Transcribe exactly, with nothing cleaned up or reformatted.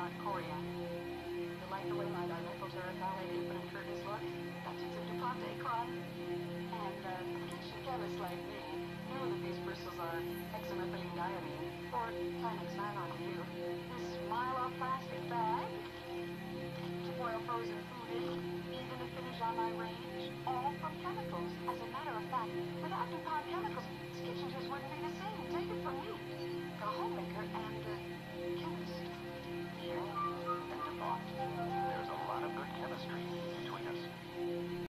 DuPont coriander. You like the way my dimethyl terephthalate infinite curtains look? That's just a DuPont Acron. And uh, kitchen chemists like me know that these bristles are hexamethylene or Timex nylon to you. This Mylar plastic bag to boil frozen food in, even the finish on my range, all from chemicals. As a matter of fact, without DuPont chemicals, this kitchen just wouldn't be the same. Take it from me, a homemaker and a chemist. You and DuPont. There's a lot of good chemistry